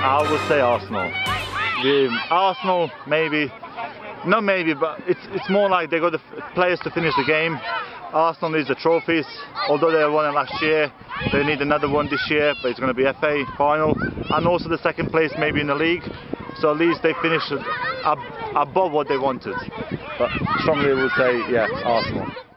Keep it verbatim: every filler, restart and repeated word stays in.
I would say Arsenal. The Arsenal, maybe, not maybe, but it's it's more like they got the players to finish the game. Arsenal needs the trophies, although they won it last year. They need another one this year, but it's going to be F A final, and also the second place maybe in the league. So at least they finished ab above what they wanted. But strongly would say, yeah, Arsenal.